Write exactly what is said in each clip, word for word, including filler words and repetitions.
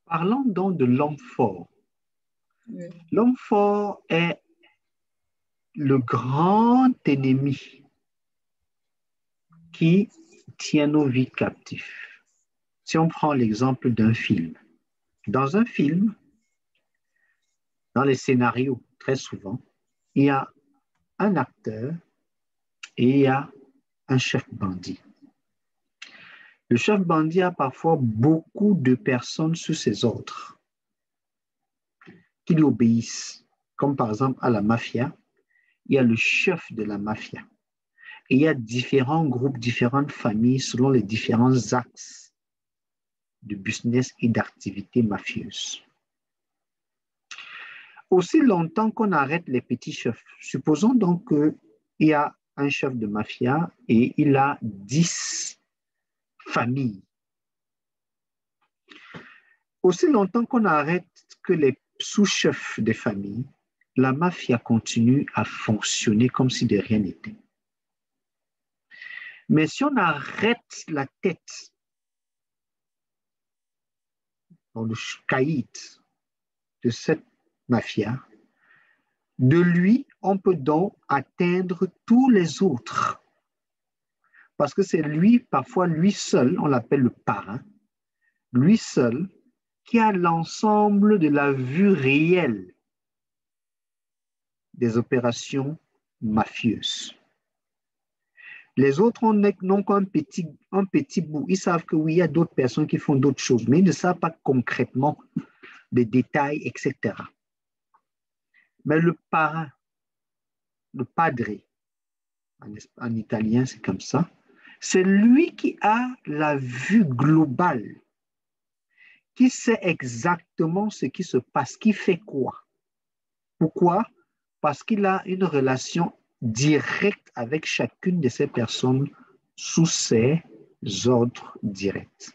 Parlons donc de l'homme fort. Oui. L'homme fort est le grand ennemi qui tient nos vies captifs. Si on prend l'exemple d'un film, dans un film, dans les scénarios, très souvent, il y a un acteur et il y a un chef bandit. Le chef bandit a parfois beaucoup de personnes sous ses ordres qui lui obéissent, comme par exemple à la mafia, il y a le chef de la mafia. Et il y a différents groupes, différentes familles selon les différents axes de business et d'activités mafieuses. Aussi longtemps qu'on arrête les petits chefs, supposons donc qu'il y a un chef de mafia et il a dix familles. Aussi longtemps qu'on arrête que les sous-chefs des familles, la mafia continue à fonctionner comme si de rien n'était. Mais si on arrête la tête dans le caïd de cette mafia, de lui, on peut donc atteindre tous les autres. Parce que c'est lui, parfois lui seul, on l'appelle le parrain, lui seul, qui a l'ensemble de la vue réelle des opérations mafieuses. Les autres n'ont qu'un petit, un petit bout. Ils savent que oui, il y a d'autres personnes qui font d'autres choses, mais ils ne savent pas concrètement les détails, et cetera. Mais le parrain, le padre, en, en italien c'est comme ça, c'est lui qui a la vue globale, qui sait exactement ce qui se passe, qui fait quoi. Pourquoi? Parce qu'il a une relation directe avec chacune de ces personnes sous ses ordres directs.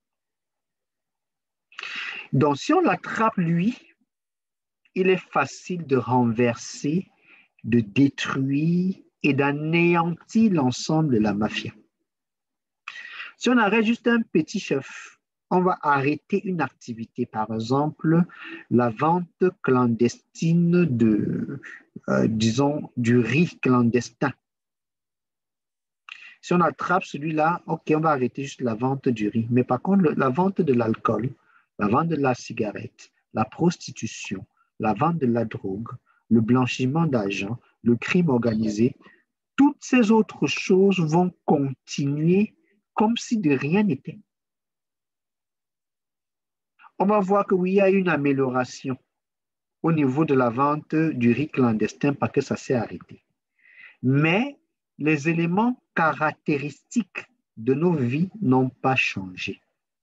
Donc, si on l'attrape, lui, il est facile de renverser, de détruire et d'anéantir l'ensemble de la mafia. Si on arrête juste un petit chef, on va arrêter une activité, par exemple, la vente clandestine de, euh, disons, du riz clandestin. Si on attrape celui-là, ok, on va arrêter juste la vente du riz. Mais par contre, la vente de l'alcool, la vente de la cigarette, la prostitution, la vente de la drogue, le blanchiment d'argent, le crime organisé, toutes ces autres choses vont continuer comme si de rien n'était. On va voir que oui, il y a une amélioration au niveau de la vente du riz clandestin parce que ça s'est arrêté. Mais les éléments caractéristiques de nos vies n'ont pas changé.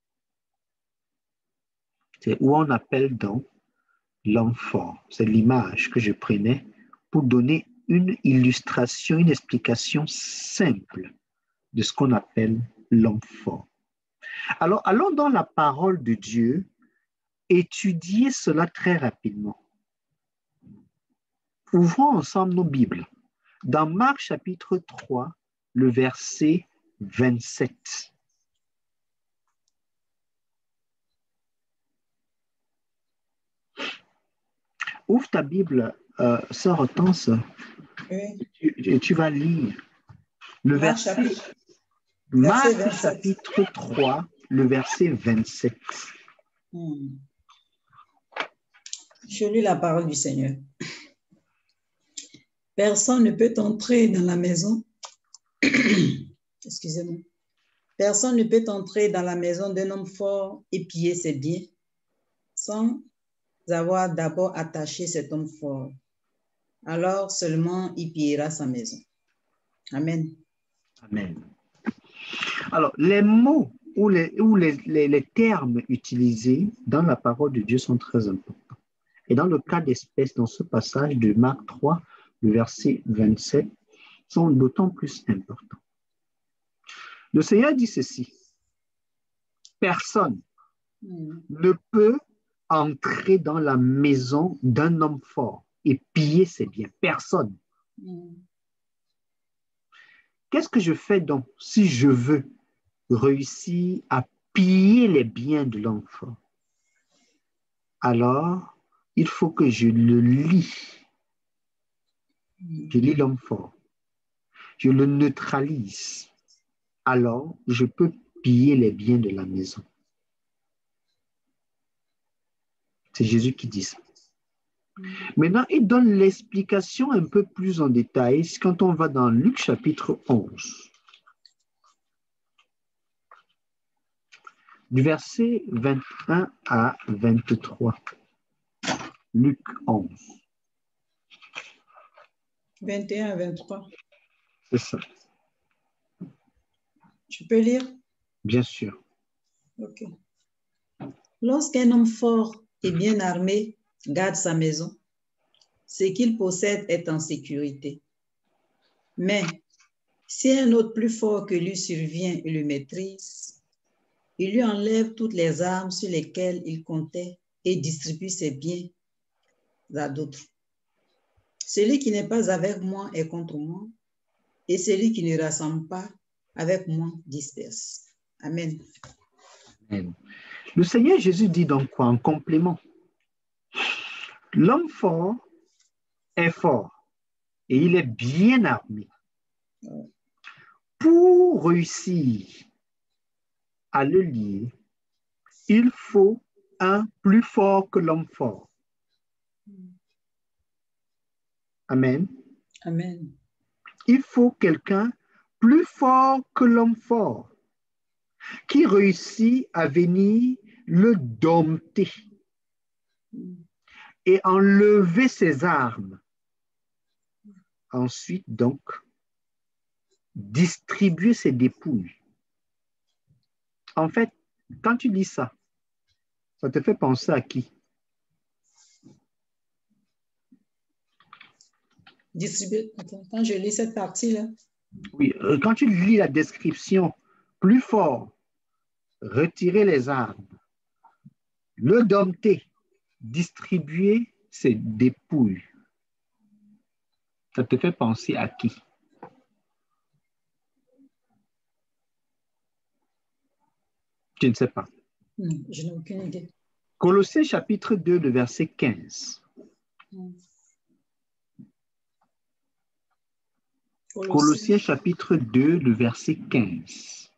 C'est où on appelle donc l'homme fort. C'est l'image que je prenais pour donner une illustration, une explication simple de ce qu'on appelle l'homme fort. Alors, allons dans la parole de Dieu, étudier cela très rapidement. Ouvrons ensemble nos Bibles. Dans Marc chapitre trois, le verset vingt-sept. Ouvre ta Bible, euh, sœur Hortense, Oui. et tu, tu vas lire le Marc verset, chapitre, Marc verset chapitre trois, le verset vingt-sept. Hmm. Je lis la parole du Seigneur. Personne ne peut entrer dans la maison. Excusez-moi. Personne ne peut entrer dans la maison d'un homme fort et piller ses biens sans avoir d'abord attaché cet homme fort. Alors seulement il pillera sa maison. Amen. Amen. Alors, les mots ou les, ou les, les, les termes utilisés dans la parole de Dieu sont très importants. Et dans le cas d'espèce, dans ce passage de Marc trois, le verset vingt-sept, sont d'autant plus importants. Le Seigneur dit ceci: personne mm. ne peut entrer dans la maison d'un homme fort et piller ses biens. Personne. Mm. Qu'est-ce que je fais donc si je veux réussir à piller les biens de l'homme fort? alors il faut que je le lie. Je lis l'homme fort. Je le neutralise. Alors, je peux piller les biens de la maison. C'est Jésus qui dit ça. Maintenant, il donne l'explication un peu plus en détail quand on va dans Luc chapitre onze. Du verset vingt et un à vingt-trois. Luc onze. vingt et un à vingt-trois. C'est ça. Tu peux lire? Bien sûr. Ok. Lorsqu'un homme fort et bien armé garde sa maison, ce qu'il possède est en sécurité. Mais si un autre plus fort que lui survient et le maîtrise, il lui enlève toutes les armes sur lesquelles il comptait et distribue ses biens à d'autres. Celui qui n'est pas avec moi est contre moi, et celui qui ne rassemble pas avec moi disperse. Amen. Amen. Le Seigneur Jésus dit donc quoi en complément? L'homme fort est fort et il est bien armé. Pour réussir à le lier, il faut un plus fort que l'homme fort. Amen. Amen. Il faut quelqu'un plus fort que l'homme fort qui réussit à venir le dompter et enlever ses armes. Ensuite, donc, distribuer ses dépouilles. En fait, quand tu dis ça, ça te fait penser à qui? Distribuer. Attends, quand je lis cette partie-là. Oui, euh, quand tu lis la description, plus fort, retirer les armes, le dompter, distribuer ses dépouilles. Ça te fait penser à qui? Je ne sais pas. Non, je n'ai aucune idée. Colossiens chapitre deux, le verset quinze. Hmm. Colossiens, Colossiens chapitre deux, le verset quinze.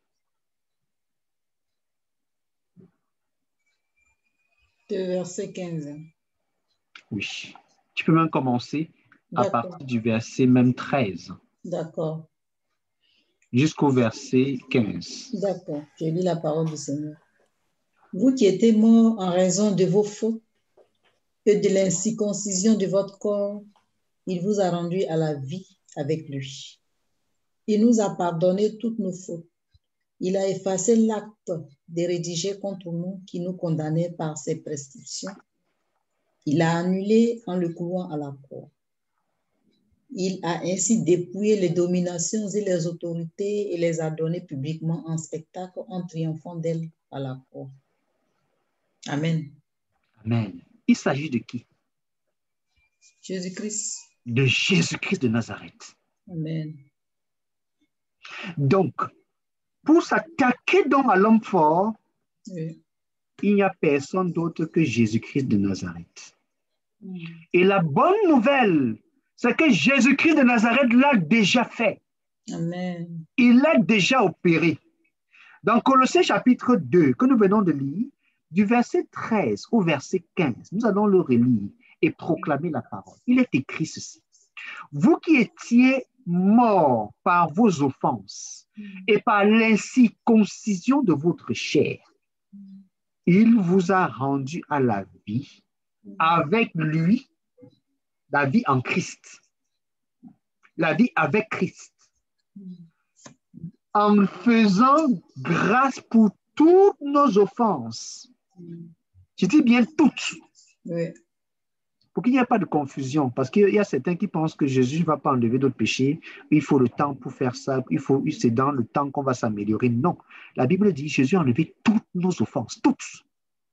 deux, verset quinze. Oui. Tu peux même commencer à partir du verset même treize. D'accord. Jusqu'au verset quinze. D'accord. Je lis la parole du Seigneur. Vous qui étiez morts en raison de vos fautes et de l'incirconcision de votre corps, il vous a rendu à la vie avec lui. Il nous a pardonné toutes nos fautes. Il a effacé l'acte de rédiger contre nous qui nous condamnait par ses prescriptions. Il a annulé en le clouant à la croix. Il a ainsi dépouillé les dominations et les autorités et les a données publiquement en spectacle en triomphant d'elles à la croix. Amen. Amen. Il s'agit de qui? Jésus-Christ. De Jésus-Christ de Nazareth. Amen. Donc, pour s'attaquer donc à l'homme fort, Oui. il n'y a personne d'autre que Jésus-Christ de Nazareth. Mm. Et la bonne nouvelle, c'est que Jésus-Christ de Nazareth l'a déjà fait. Amen. Il l'a déjà opéré. Dans Colossiens chapitre deux, que nous venons de lire, du verset treize au verset quinze, nous allons le relire et proclamer la parole. Il est écrit ceci. Vous qui étiez morts par vos offenses et par l'incirconcision de votre chair, il vous a rendu à la vie avec lui, la vie en Christ, la vie avec Christ, en faisant grâce pour toutes nos offenses. Je dis bien toutes. Oui. Pour qu'il n'y ait pas de confusion, parce qu'il y a certains qui pensent que Jésus ne va pas enlever d'autres péchés, il faut le temps pour faire ça, il faut, c'est dans le temps qu'on va s'améliorer. Non, la Bible dit Jésus a enlevé toutes nos offenses, toutes.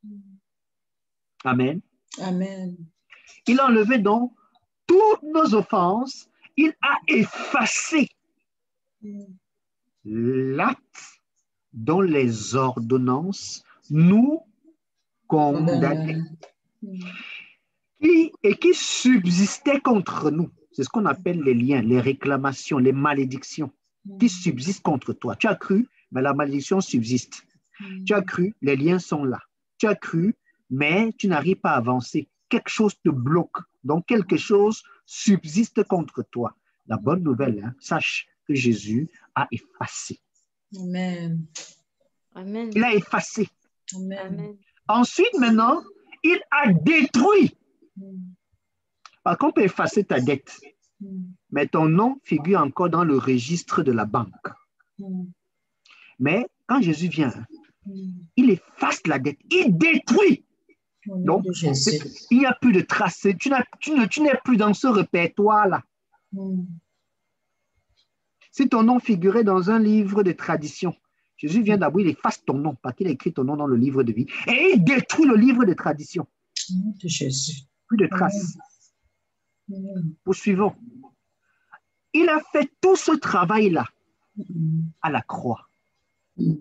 Amen. Amen. Il a enlevé donc toutes nos offenses, il a effacé Mm. l'acte dont les ordonnances nous condamnaient. qui, et qui subsistaient contre nous. C'est ce qu'on appelle les liens, les réclamations, les malédictions qui subsistent contre toi. Tu as cru, mais la malédiction subsiste. Tu as cru, les liens sont là. Tu as cru, mais tu n'arrives pas à avancer. Quelque chose te bloque. Donc, quelque chose subsiste contre toi. La bonne nouvelle, hein, sache que Jésus a effacé. Amen. Amen. Il a effacé. Amen. Ensuite, maintenant, il a détruit. Mm. Par contre, on peut effacer ta dette, Mm. mais ton nom figure encore dans le registre de la banque. Mm. Mais quand Jésus vient, Mm. il efface la dette, il détruit. Au nom Donc, de Jésus. il n'y a plus de traces. Tu, n'as- tu ne- tu n'es plus dans ce répertoire-là. Mm. Si ton nom figurait dans un livre de tradition, Jésus vient d'abord, il efface ton nom, parce qu'il a écrit ton nom dans le livre de vie, et il détruit le livre de tradition. Au nom de Jésus. Plus de traces. Mm. Poursuivons. Il a fait tout ce travail-là Mm. à la croix. Mm.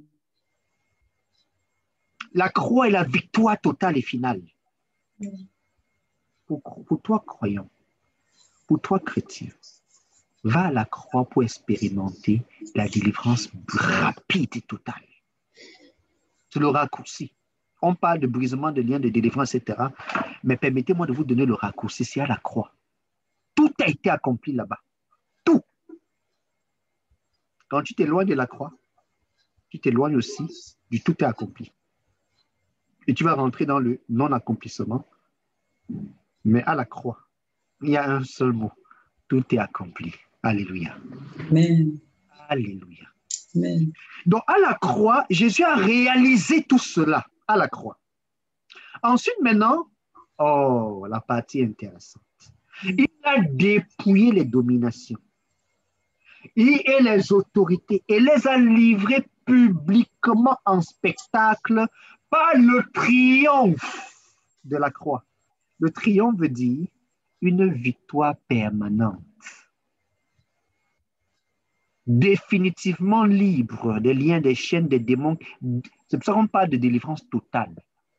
La croix est la victoire totale et finale. Mm. Pour, pour toi, croyant, pour toi, chrétien, va à la croix pour expérimenter la délivrance rapide et totale. C'est le raccourci. On parle de brisement de liens, de délivrance, et cetera. Mais permettez-moi de vous donner le raccourci, c'est à la croix. Tout a été accompli là-bas. Tout. Quand tu t'éloignes de la croix, tu t'éloignes aussi du tout est accompli. Et tu vas rentrer dans le non-accomplissement. Mais à la croix, il y a un seul mot. Tout est accompli. Alléluia. Amen. Alléluia. Amen. Donc, à la croix, Jésus a réalisé tout cela à la croix. Ensuite, maintenant, oh, la partie intéressante. Il a dépouillé les dominations et les autorités et les a livrées publiquement en spectacle par le triomphe de la croix. Le triomphe veut dire une victoire permanente. Définitivement libre des liens, des chaînes, des démons. C'est pour ça qu'on parle de délivrance totale.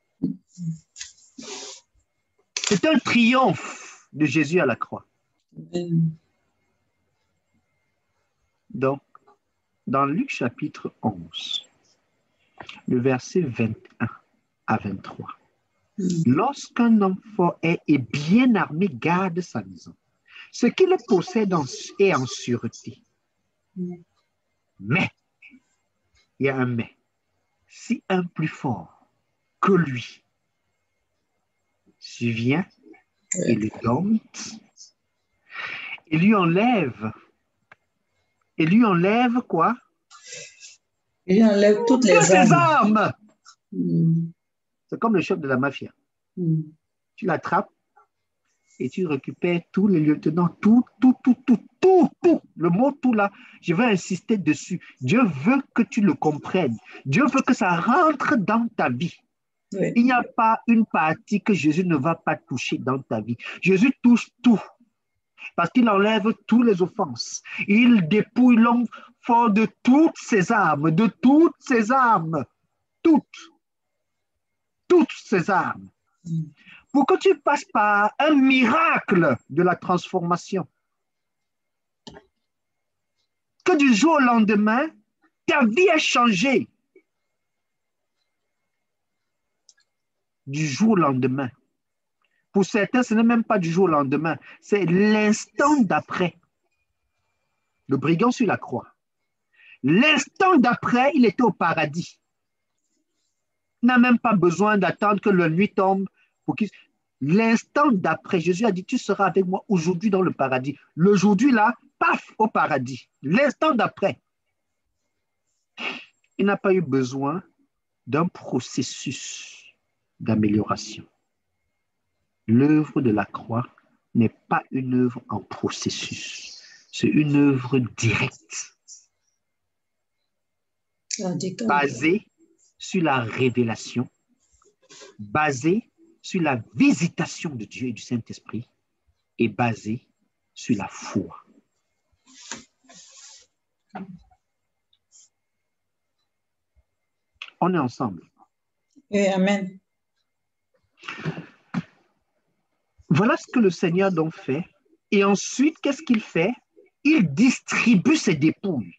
C'est un triomphe de Jésus à la croix. Amen. Donc, dans Luc chapitre onze, le verset vingt et un à vingt-trois, Mm. lorsqu'un homme fort est et bien armé garde sa maison, ce qu'il possède en- est en sûreté. Mm. Mais, il y a un mais, si un plus fort que lui survient et le dompte, et lui enlève, et lui enlève quoi? Il enlève toutes Que les ses armes. armes. Mm. C'est comme le chef de la mafia. Mm. Tu l'attrapes et tu récupères tous les lieutenants, tout, tout, tout, tout, tout, tout. Le mot tout là, je vais insister dessus. Dieu veut que tu le comprennes. Dieu veut que ça rentre dans ta vie. Oui. Il n'y a pas une partie que Jésus ne va pas toucher dans ta vie. Jésus touche tout. Parce qu'il enlève toutes les offenses. Il dépouille l'homme fort de toutes ses armes, de toutes ses armes. Toutes. Toutes ses armes. Mm. Pour que tu passes par un miracle de la transformation. Que du jour au lendemain, ta vie est changée. Du jour au lendemain. Pour certains, ce n'est même pas du jour au lendemain, c'est l'instant d'après. Le brigand sur la croix. L'instant d'après, il était au paradis. Il n'a même pas besoin d'attendre que la nuit tombe pour qu'il... L'instant d'après, Jésus a dit, tu seras avec moi aujourd'hui dans le paradis. Le aujourd'hui là, paf, au paradis. L'instant d'après. Il n'a pas eu besoin d'un processus d'amélioration. L'œuvre de la croix n'est pas une œuvre en processus. C'est une œuvre directe, Radical. basée sur la révélation, basée sur la visitation de Dieu et du Saint-Esprit et basée sur la foi. On est ensemble. Oui, amen. Voilà ce que le Seigneur donc fait. Et ensuite, qu'est-ce qu'il fait? Il distribue ses dépouilles.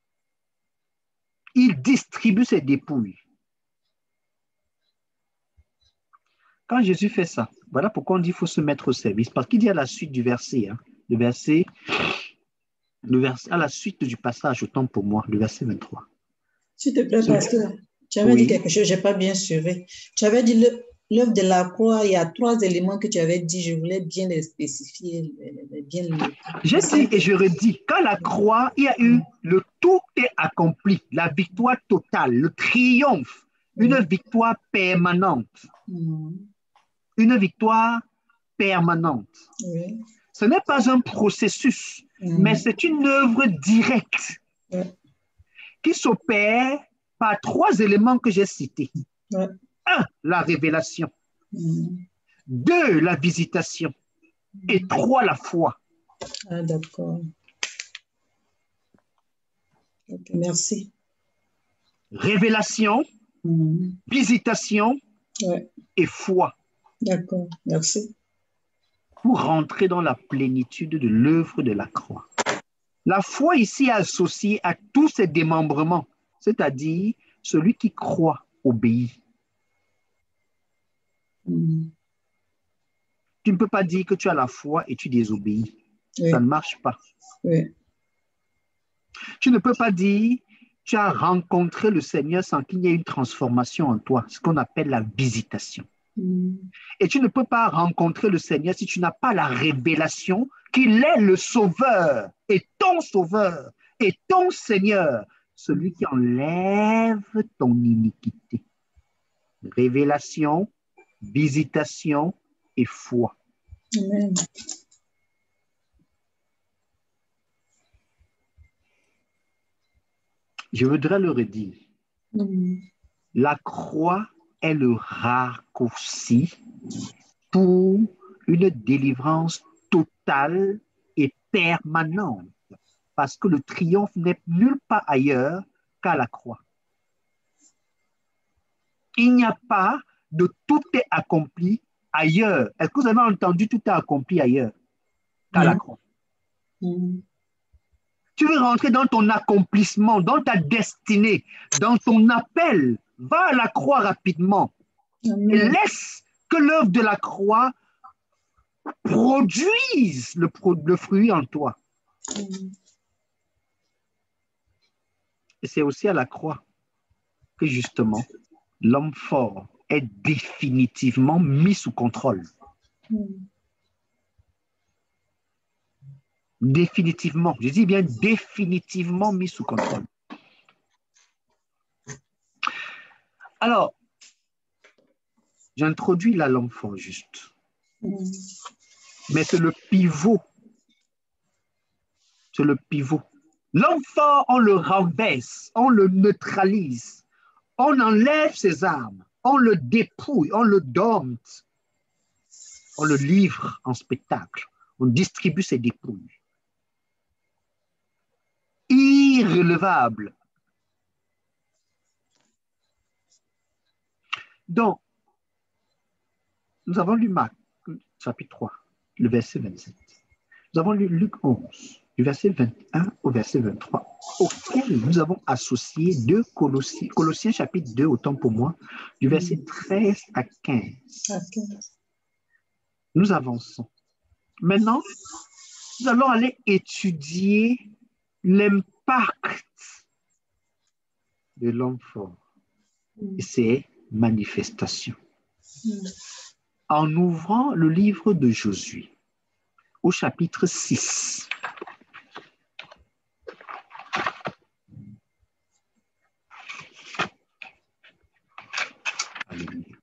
Il distribue ses dépouilles. Quand Jésus fait ça, voilà pourquoi on dit qu'il faut se mettre au service. Parce qu'il dit à la suite du verset, hein, le verset, le verset, à la suite du passage, autant pour moi, le verset vingt-trois. S'il te plaît, Ce... pasteur, tu avais oui. dit quelque chose, je n'ai pas bien suivi. Tu avais dit l'œuvre de la croix, il y a trois éléments que tu avais dit, je voulais bien les spécifier, bien les... J'ai dit et je redis, quand la croix, il y a eu le tout est accompli, la victoire totale, le triomphe, une victoire permanente. Mm. Une victoire permanente. Oui. Ce n'est pas un processus, mm. mais c'est une œuvre directe oui. qui s'opère par trois éléments que j'ai cités. Oui. Un, la révélation. Mm. Deux, la visitation. Mm. Et trois, la foi. Ah, d'accord. Okay, merci. Révélation, mm. visitation ouais. et foi. D'accord, merci. Pour rentrer dans la plénitude de l'œuvre de la croix. La foi ici est associée à tous ces démembrements, c'est-à-dire celui qui croit obéit. Mm. Tu ne peux pas dire que tu as la foi et tu désobéis. Oui. Ça ne marche pas. Oui. Tu ne peux pas dire tu as rencontré le Seigneur sans qu'il y ait une transformation en toi, ce qu'on appelle la visitation. Mm. Et tu ne peux pas rencontrer le Seigneur si tu n'as pas la révélation qu'il est le Sauveur et ton Sauveur et ton Seigneur, celui qui enlève ton iniquité. Révélation, visitation et foi. Amen. Je voudrais le redire. Mm. La croix est le raccourci pour une délivrance totale et permanente, parce que le triomphe n'est nulle part ailleurs qu'à la croix. Il n'y a pas de tout est accompli ailleurs. Est-ce que vous avez entendu tout est accompli ailleurs qu'à mmh. la croix? Mmh. Tu veux rentrer dans ton accomplissement, dans ta destinée, dans ton appel, va à la croix rapidement. Mmh. Et laisse que l'œuvre de la croix produise le, le fruit en toi. Mmh. Et c'est aussi à la croix que justement l'homme fort est définitivement mis sous contrôle. Mmh. Définitivement, je dis bien définitivement mis sous contrôle. Alors, j'introduis la l'homme fort juste. Mmh. Mais c'est le pivot. C'est le pivot. L'homme fort, on le rabaisse, on le neutralise, on enlève ses armes, on le dépouille, on le dompte, on le livre en spectacle, on distribue ses dépouilles. Irrelevable. Donc, nous avons lu Marc, chapitre trois, le verset vingt-sept. Nous avons lu Luc onze, du verset vingt et un au verset vingt-trois, auquel nous avons associé deux Colossiens, Colossiens chapitre deux, autant pour moi, du verset treize à quinze. Okay. Nous avançons. Maintenant, nous allons aller étudier l'impact de l'homme fort et ses manifestations. Mm. En ouvrant le livre de Josué, au chapitre six. Alléluia.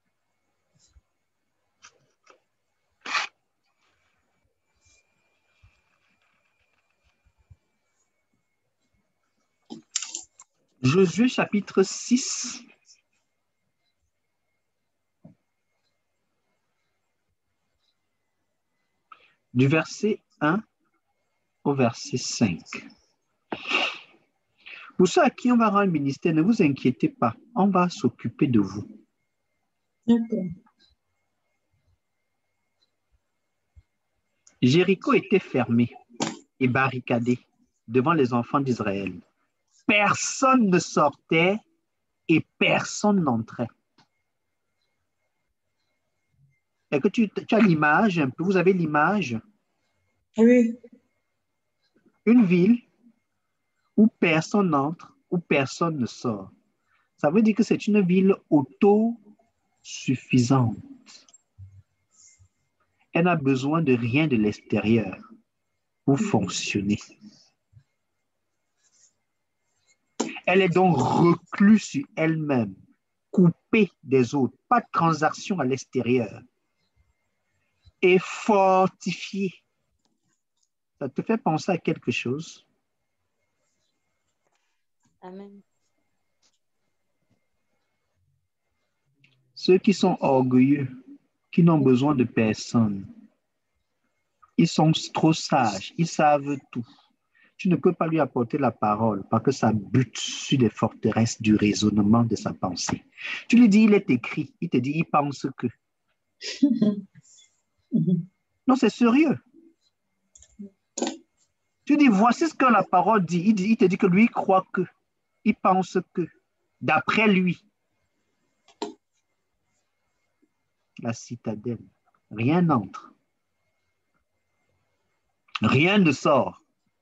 Josué chapitre six. Du verset un au verset cinq. Pour ceux à qui on va rendre ministère, ne vous inquiétez pas, on va s'occuper de vous. Okay. Jéricho était fermé et barricadé devant les enfants d'Israël. Personne ne sortait et personne n'entrait. Est-ce que tu, tu as l'image un peu? Vous avez l'image? Oui. Une ville où personne n'entre, où personne ne sort. Ça veut dire que c'est une ville autosuffisante. Elle n'a besoin de rien de l'extérieur pour fonctionner. Elle est donc recluse sur elle-même, coupée des autres, pas de transaction à l'extérieur, et fortifiée. Ça te fait penser à quelque chose? Amen. Ceux qui sont orgueilleux, qui n'ont besoin de personne, ils sont trop sages, ils savent tout. Tu ne peux pas lui apporter la parole parce que ça bute sur les forteresses du raisonnement de sa pensée. Tu lui dis, il est écrit, il te dit, il pense que. Non, c'est sérieux. Tu dis, voici ce que la parole dit. Il, dit, il te dit que lui, il croit que, il pense que, d'après lui. La citadelle, rien n'entre. Rien ne sort.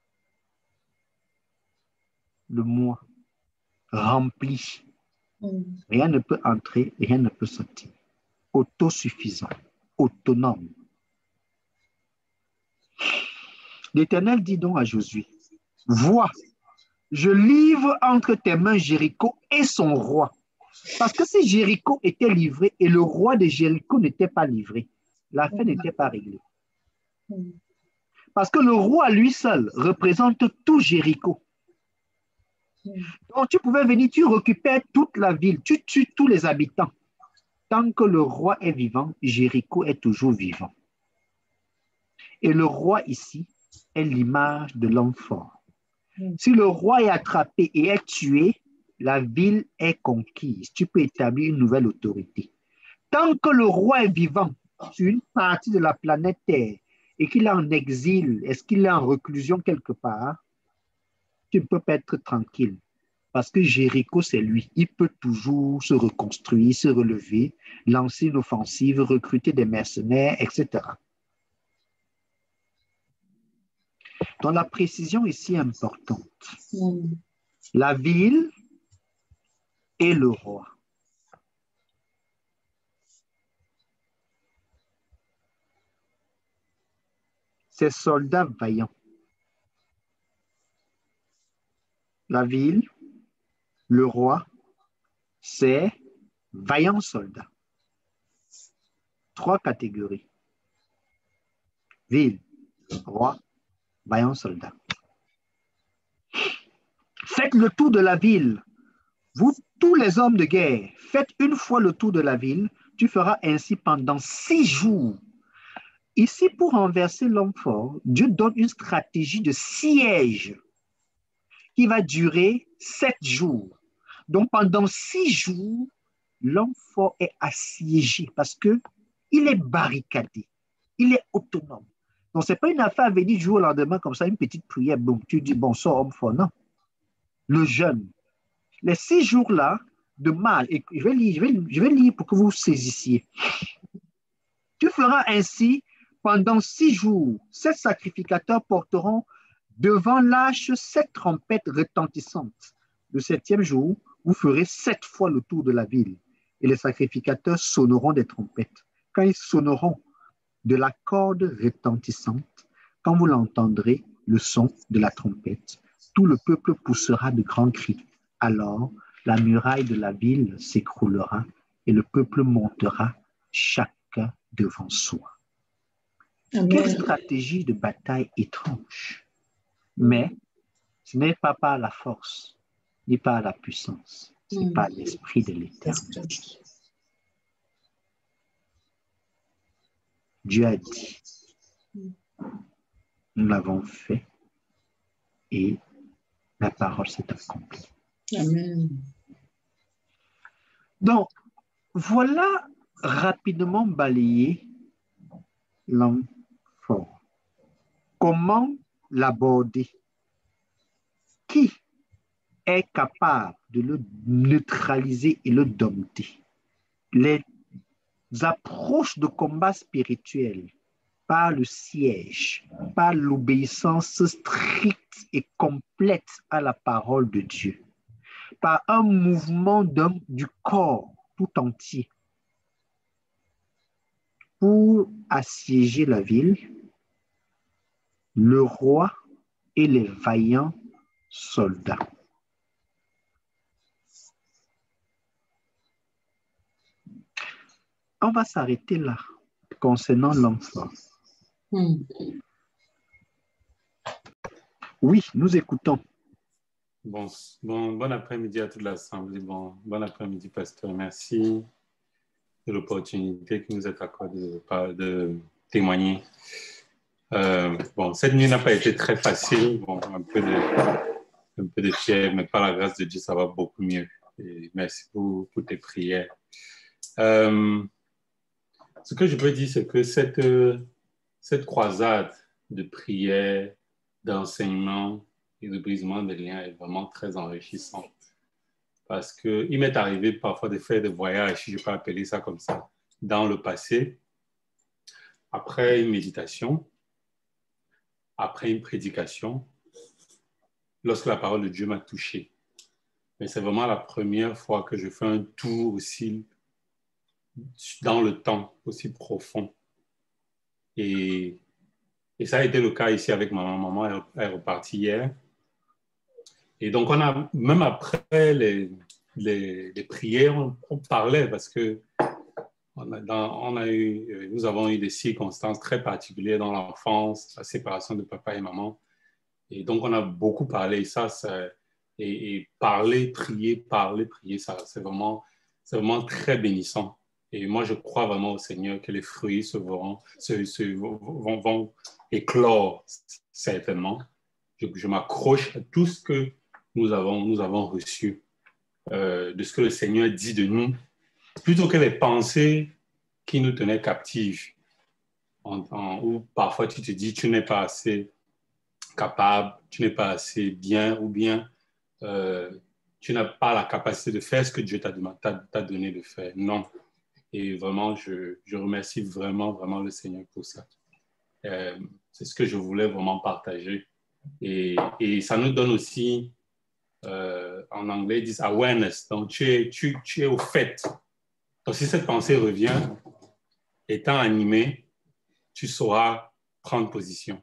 Le moi rempli. Rien ne peut entrer, rien ne peut sortir. Autosuffisant, autonome. L'Éternel dit donc à Josué, vois, je livre entre tes mains Jéricho et son roi. Parce que si Jéricho était livré et le roi de Jéricho n'était pas livré, l'affaire n'était pas réglée. Parce que le roi lui seul représente tout Jéricho. Donc tu pouvais venir, tu récupères toute la ville, tu tues tous les habitants. Tant que le roi est vivant, Jéricho est toujours vivant. Et le roi ici est l'image de l'homme fort. Si le roi est attrapé et est tué, la ville est conquise. Tu peux établir une nouvelle autorité. Tant que le roi est vivant sur une partie de la planète Terre et qu'il est en exil, est-ce qu'il est en reclusion quelque part, tu ne peux pas être tranquille. Parce que Jéricho, c'est lui. Il peut toujours se reconstruire, se relever, lancer une offensive, recruter des mercenaires, et cetera. Donc la précision ici est importante. Mm. La ville et le roi. Ces soldats vaillants. La ville, le roi, c'est vaillants soldats. Trois catégories. Ville, roi, vaillants soldats. Faites le tour de la ville. Vous, tous les hommes de guerre, faites une fois le tour de la ville. Tu feras ainsi pendant six jours. Ici, pour renverser l'homme fort, Dieu donne une stratégie de siège qui va durer sept jours. Donc, pendant six jours, l'homme fort est assiégé parce qu'il est barricadé, il est autonome. Donc, ce n'est pas une affaire à venir du jour au lendemain comme ça, une petite prière, boum, tu dis bonsoir, homme fort. Non. Le jeûne. Les six jours-là de mal, et je vais lire, je vais, je vais lire pour que vous saisissiez. Tu feras ainsi pendant six jours. Sept sacrificateurs porteront devant l'arche sept trompettes retentissantes. Le septième jour, vous ferez sept fois le tour de la ville et les sacrificateurs sonneront des trompettes. Quand ils sonneront de la corde retentissante, quand vous l'entendrez, le son de la trompette, tout le peuple poussera de grands cris. Alors, la muraille de la ville s'écroulera et le peuple montera chacun devant soi. Amen. Quelle stratégie de bataille étrange. Mais ce n'est pas par la force, ni par la puissance, c'est mm. par l'esprit de l'Éternel. Dieu a dit, nous l'avons fait et la parole s'est accomplie. Amen. Donc, voilà rapidement balayé l'homme fort. Comment l'aborder? Qui est capable de le neutraliser et le dompter? Les approches de combat spirituel par le siège, par l'obéissance stricte et complète à la parole de Dieu, par un mouvement du corps tout entier pour assiéger la ville, le roi et les vaillants soldats. On va s'arrêter là concernant l'homme fort. Hmm. Oui, nous écoutons. Bon, bon, bon après-midi à toute l'Assemblée. Bon, bon après-midi, pasteur. Merci de l'opportunité qui nous est accordée de, de témoigner. Euh, bon, cette nuit n'a pas été très facile. Bon, un peu de, un peu de fièvre, mais par la grâce de Dieu, ça va beaucoup mieux. Et merci pour, pour tes prières. Euh, ce que je peux dire, c'est que cette, cette croisade de prières, d'enseignement et de brisement des liens est vraiment très enrichissante. Parce qu'il m'est arrivé parfois de faire des voyages, si je peux appeler ça comme ça, dans le passé, après une méditation, après une prédication, lorsque la parole de Dieu m'a touché. Mais c'est vraiment la première fois que je fais un tour aussi dans le temps, aussi profond. Et, et ça a été le cas ici avec maman. Maman est repartie hier. Et donc, on a, même après les, les, les prières, on, on parlait parce que on a, dans, on a eu, nous avons eu des circonstances très particulières dans l'enfance, la séparation de papa et maman. Et donc, on a beaucoup parlé. Et ça, ça et, et parler, prier, parler, prier, ça, c'est vraiment, c'est vraiment très bénissant. Et moi, je crois vraiment au Seigneur que les fruits se verront, se, se, vont, vont éclore certainement. Je, je m'accroche à tout ce que nous avons, nous avons reçu euh, de ce que le Seigneur dit de nous, plutôt que les pensées qui nous tenaient captifs. En, en, ou parfois, tu te dis, tu n'es pas assez capable, tu n'es pas assez bien, ou bien euh, tu n'as pas la capacité de faire ce que Dieu t'a, t'a, t'a donné de faire. Non. Et vraiment, je, je remercie vraiment, vraiment le Seigneur pour ça. Euh, c'est ce que je voulais vraiment partager. Et, et ça nous donne aussi, euh, en anglais, ils disent awareness. Donc, tu es, tu, tu es au fait. Donc, si cette pensée revient, étant animé, tu sauras prendre position.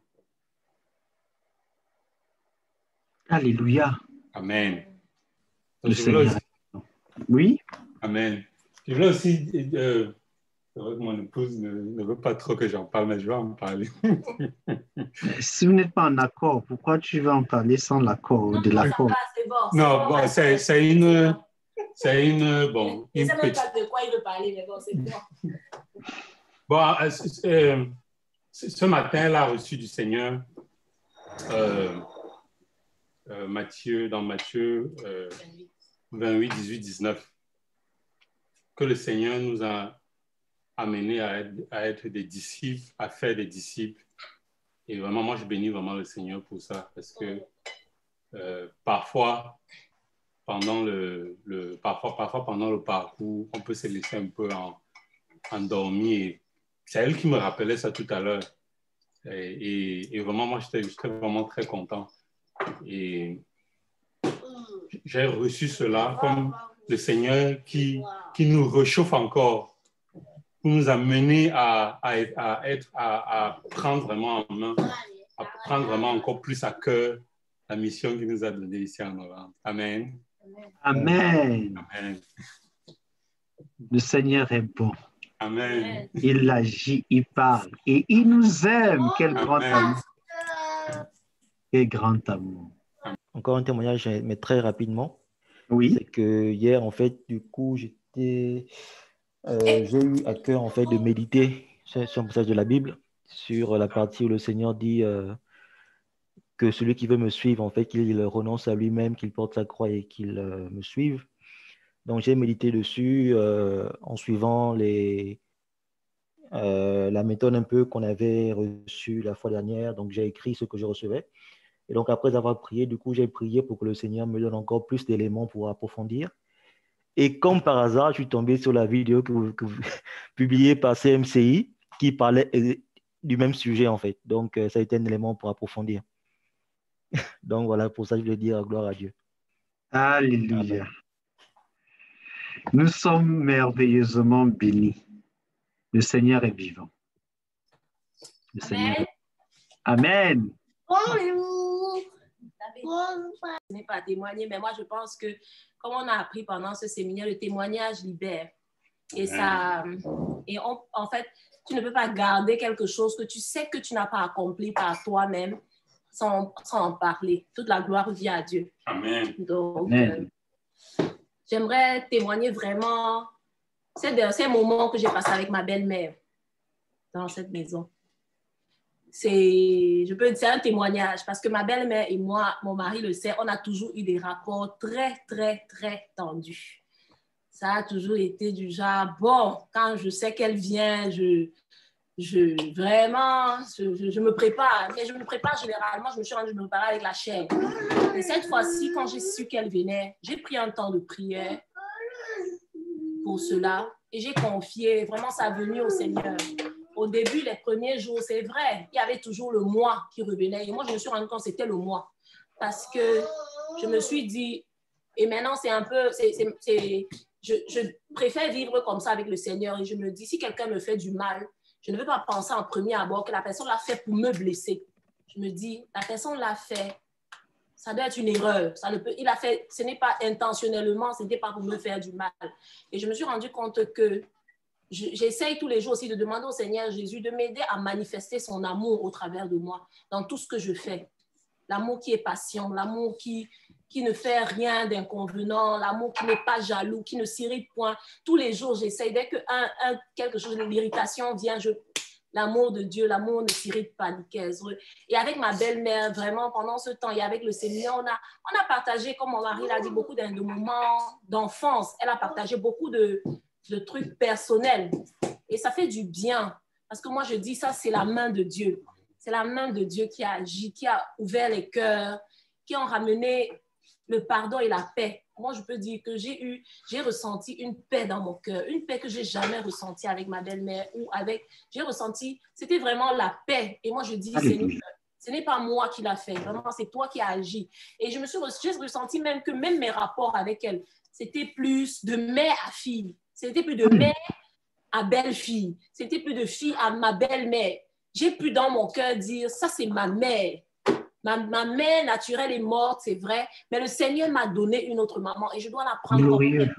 Alléluia. Amen. Donc, je voulais aussi... Oui. Amen. Je voulais aussi... Euh, c'est vrai que mon épouse ne, ne veut pas trop que j'en parle, mais je vais en parler. Si vous n'êtes pas en accord, pourquoi tu vas en parler sans l'accord, de l'accord? C'est bon, c'est non, bon, bon, c'est, c'est une... C'est une... Bon, je ne une sais même petite... pas de quoi il veut parler, mais bon, c'est bon. Bon, euh, euh, ce matin, elle a reçu du Seigneur euh, euh, Matthieu, dans Matthieu euh, vingt-huit, dix-huit, dix-neuf, que le Seigneur nous a amenés à être, à être des disciples, à faire des disciples. Et vraiment, moi, je bénis vraiment le Seigneur pour ça, parce que euh, parfois, pendant le, le, parfois, parfois, pendant le parcours, on peut se laisser un peu en, endormi. Et c'est elle qui me rappelait ça tout à l'heure. Et, et, et vraiment, moi, j'étais, j'étais vraiment très content. Et j'ai reçu cela comme le Seigneur qui, qui nous réchauffe encore, pour nous amener à, à, à, être, à, à prendre vraiment en main, à prendre vraiment encore plus à cœur la mission qu'il nous a donnée ici en Hollande. Amen. Amen. Amen. Le Seigneur est bon. Amen. Il agit, il parle et il nous aime. Quel Amen. grand amour. Quel grand amour. Encore un témoignage, mais très rapidement. Oui. C'est que hier, en fait, du coup, j'étais, euh, j'ai eu à cœur, en fait, de méditer sur, sur un passage de la Bible, sur la partie où le Seigneur dit euh, que celui qui veut me suivre, en fait, qu'il renonce à lui-même, qu'il porte sa croix et qu'il euh, me suive. Donc, j'ai médité dessus euh, en suivant les, euh, euh, la méthode un peu qu'on avait reçue la fois dernière. Donc, j'ai écrit ce que je recevais. Et donc, après avoir prié, du coup, j'ai prié pour que le Seigneur me donne encore plus d'éléments pour approfondir. Et comme par hasard, je suis tombé sur la vidéo que vous, que vous publiée par C M C I qui parlait du même sujet, en fait. Donc, euh, ça a été un élément pour approfondir. Donc, voilà, pour ça, je voulais dire gloire à Dieu. Alléluia. Amen. Nous sommes merveilleusement bénis. Le Seigneur est vivant. Le Amen. Seigneur est... Amen. Bonjour. Ce n'est pas témoigner, mais moi, je pense que, comme on a appris pendant ce séminaire, le témoignage libère. Et ça, et on, en fait, tu ne peux pas garder quelque chose que tu sais que tu n'as pas accompli par toi-même sans, sans en parler. Toute la gloire vient à Dieu. Amen. Donc, Amen. euh, j'aimerais témoigner vraiment ces, ces moments que j'ai passés avec ma belle-mère dans cette maison. C'est, je peux dire, c'est un témoignage parce que ma belle-mère et moi, mon mari le sait, on a toujours eu des rapports très, très, très tendus. Ça a toujours été du genre, bon, quand je sais qu'elle vient, je, je vraiment, je, je, je me prépare. Mais je me prépare généralement, je me suis rendue, je me prépare avec la chair. Et cette fois-ci, quand j'ai su qu'elle venait, j'ai pris un temps de prière pour cela et j'ai confié vraiment sa venue au Seigneur. Au début, les premiers jours, c'est vrai, il y avait toujours le moi qui revenait. Et moi, je me suis rendu compte que c'était le moi. Parce que je me suis dit, et maintenant, c'est un peu, c'est, c'est, c'est, je, je préfère vivre comme ça avec le Seigneur. Et je me dis, si quelqu'un me fait du mal, je ne veux pas penser en premier abord que la personne l'a fait pour me blesser. Je me dis, la personne l'a fait, ça doit être une erreur. Ça ne peut, il a fait, ce n'est pas intentionnellement, ce n'était pas pour me faire du mal. Et je me suis rendu compte que j'essaye tous les jours aussi de demander au Seigneur Jésus de m'aider à manifester son amour au travers de moi, dans tout ce que je fais. L'amour qui est patient, l'amour qui, qui ne fait rien d'inconvenant, l'amour qui n'est pas jaloux, qui ne s'irrite point. Tous les jours, j'essaye. Dès que un, un, quelque chose de l'irritation vient, je... l'amour de Dieu, l'amour ne s'irrite pas. Et avec ma belle-mère, vraiment, pendant ce temps, et avec le Seigneur, on a, on a partagé, comme mon mari l'a dit, beaucoup de, de moments d'enfance. Elle a partagé beaucoup de... de trucs personnels. Et ça fait du bien. Parce que moi, je dis ça, c'est la main de Dieu. C'est la main de Dieu qui a agi, qui a ouvert les cœurs, qui ont ramené le pardon et la paix. Moi, je peux dire que j'ai eu, j'ai ressenti une paix dans mon cœur, une paix que j'ai jamais ressentie avec ma belle-mère ou avec, j'ai ressenti, c'était vraiment la paix. Et moi, je dis, Seigneur, ce n'est pas moi qui l'a fait. Vraiment, c'est toi qui as agi. Et je me suis, j'ai ressenti même que même mes rapports avec elle, c'était plus de mère à fille. C'était plus de mère à belle-fille. C'était plus de fille à ma belle-mère. J'ai pu dans mon cœur dire, ça c'est ma mère. Ma, ma mère naturelle est morte, c'est vrai, mais le Seigneur m'a donné une autre maman et je dois la prendre comme elle.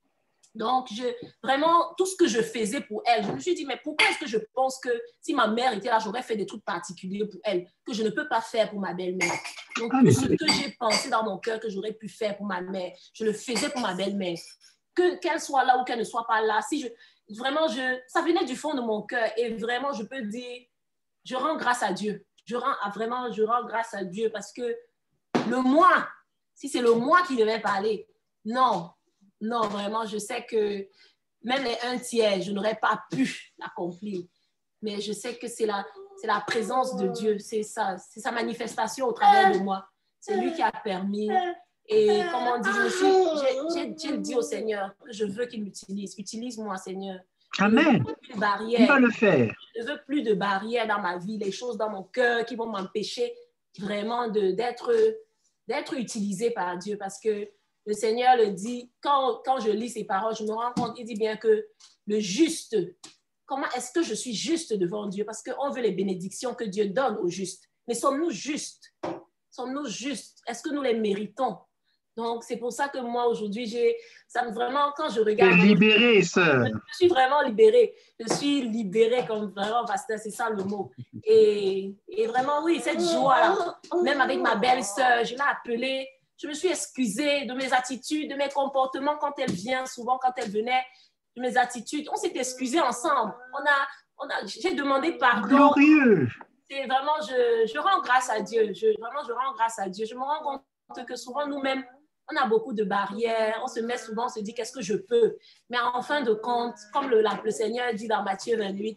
Donc, je, vraiment, tout ce que je faisais pour elle, je me suis dit, mais pourquoi est-ce que je pense que si ma mère était là, j'aurais fait des trucs particuliers pour elle, que je ne peux pas faire pour ma belle-mère. Donc, tout ce que j'ai pensé dans mon cœur que j'aurais pu faire pour ma mère, je le faisais pour ma belle-mère. Que, qu'elle soit là ou qu'elle ne soit pas là, si je, vraiment, je, ça venait du fond de mon cœur et vraiment, je peux dire, je rends grâce à Dieu. Je rends, vraiment, je rends grâce à Dieu parce que le moi, si c'est le moi qui devait parler, non, non, vraiment, je sais que même les un tiers, je n'aurais pas pu l'accomplir. Mais je sais que c'est la, c'est la présence de Dieu, c'est ça, c'est sa manifestation au travers de moi. C'est lui qui a permis. Et comme on dit, je me suis, j'ai, j'ai, j'ai dit au Seigneur que je veux qu'il m'utilise. Utilise-moi, Seigneur. Amen. Je ne Il va le faire. Je ne veux plus de barrières dans ma vie, les choses dans mon cœur qui vont m'empêcher vraiment de, d'être, d'être utilisée par Dieu. Parce que le Seigneur le dit, quand, quand je lis ses paroles, je me rends compte, il dit bien que le juste, comment est-ce que je suis juste devant Dieu? Parce qu'on veut les bénédictions que Dieu donne aux justes. Mais sommes-nous justes? Sommes-nous justes? Est-ce que nous les méritons? Donc, c'est pour ça que moi, aujourd'hui, j'ai, ça me vraiment, quand je regarde... T'es libérée, sœur. Je suis vraiment libérée. Je suis libérée comme vraiment, pasteur, c'est ça le mot. Et, et vraiment, oui, cette joie-là, même avec ma belle-sœur, je l'ai appelée, je me suis excusée de mes attitudes, de mes comportements quand elle vient, souvent quand elle venait, de mes attitudes. On s'est excusés ensemble. On a, on a, j'ai demandé pardon. Glorieux. C'est vraiment, je, je rends grâce à Dieu. Je, vraiment, je rends grâce à Dieu. Je me rends compte que souvent, nous-mêmes, on a beaucoup de barrières, on se met souvent, on se dit qu'est-ce que je peux. Mais en fin de compte, comme le, la, le Seigneur dit dans Matthieu vingt-huit,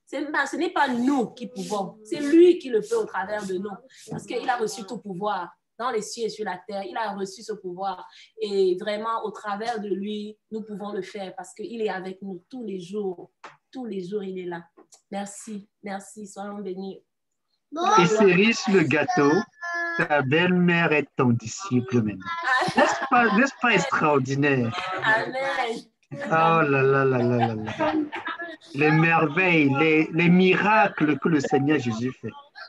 Ce n'est pas nous qui pouvons, c'est lui qui le peut au travers de nous. Parce qu'il a reçu tout pouvoir dans les cieux et sur la terre. Il a reçu ce pouvoir. Et vraiment, au travers de lui, nous pouvons le faire parce qu'il est avec nous tous les jours. Tous les jours, il est là. Merci, merci, soyons bénis. Et cerise le gâteau, ta belle-mère est ton disciple maintenant. N'est-ce pas, n'est-ce pas extraordinaire? Amen. Oh là là là là là là. Les merveilles, les, les miracles que le Seigneur Jésus fait.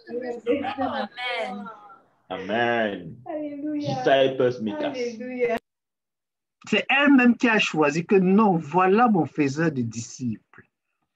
Amen. Amen. Alléluia. Alléluia. C'est elle-même qui a choisi que non, voilà mon faiseur de disciples.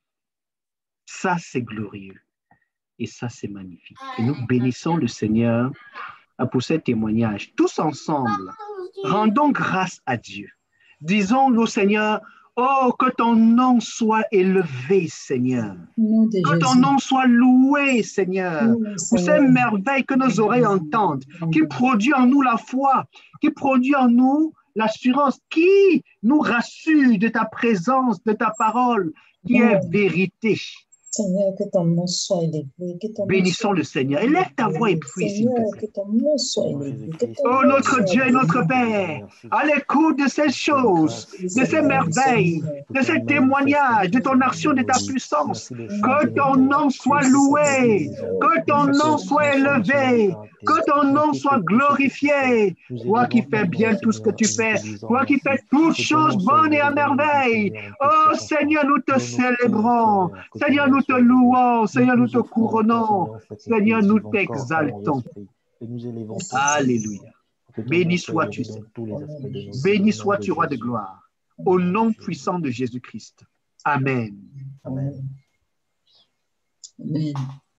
Ça, c'est glorieux. Et ça, c'est magnifique. Et nous bénissons le Seigneur pour ce témoignage. Tous ensemble, rendons grâce à Dieu. Disons au Seigneur, oh, que ton nom soit élevé, Seigneur. Que ton nom soit loué, Seigneur, pour ces merveilles que nos oreilles entendent, qui produit en nous la foi, qui produit en nous l'assurance, qui nous rassure de ta présence, de ta parole, qui est vérité. Seigneur, que ton nom soit élevé. Bénissons le Seigneur. Élève ta voix et prie, s'il te plaît. Que ton nom soit élevé. Oh, notre Dieu et notre Père, à l'écoute de ces choses, de ces merveilles, de ces témoignages, de ton action, de ta puissance, que ton nom soit loué, que ton nom soit élevé, que ton nom soit glorifié. Toi qui fais bien tout ce que tu fais, toi qui fais toutes choses bonnes et à merveille. Oh Seigneur, nous te célébrons. Seigneur, nous te louons. Seigneur, nous te couronnons. Seigneur, nous t'exaltons. Alléluia. Béni sois-tu, Seigneur. Béni sois-tu, roi de gloire. Au nom puissant de Jésus-Christ. Amen. Amen. Amen.